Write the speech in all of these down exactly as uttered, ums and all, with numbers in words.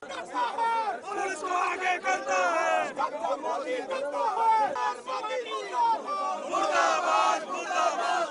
Police को आगे करता है मुर्दाबाद मुर्दाबाद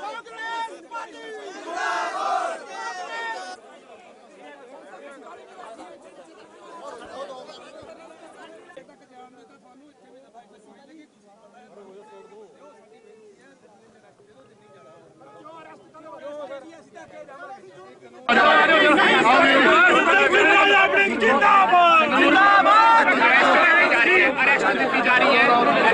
जारी है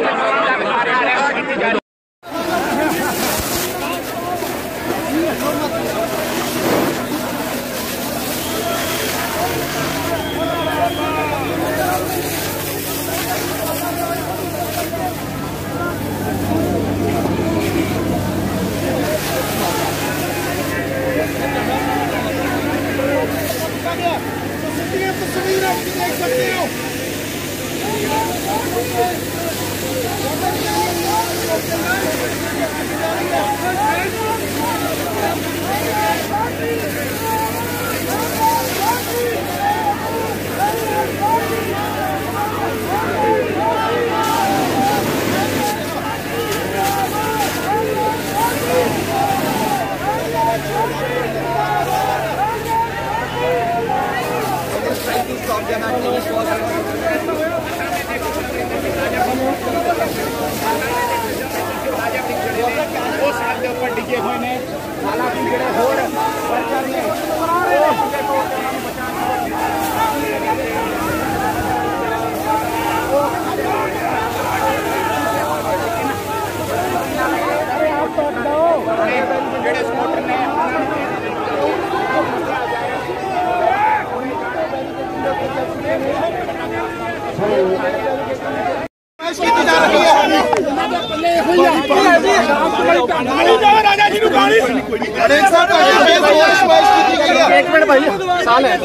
तस्वीर आप देख सकते हो। डिगे हुए ने हालांकि जेड़े होर वर्कर ने जेड़े सपोर्टर ने एक मिनट भाई साल है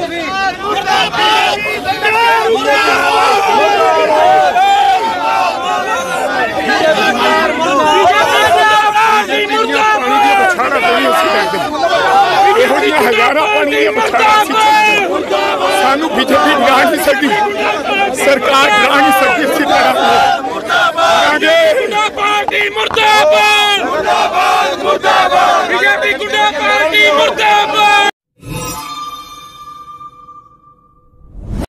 सानू बीजेपी ला नहीं सकती, सरकार ला नहीं सकती इसी तरह मुर्दाबाद मुर्दाबाद मुर्दाबाद बीजेपी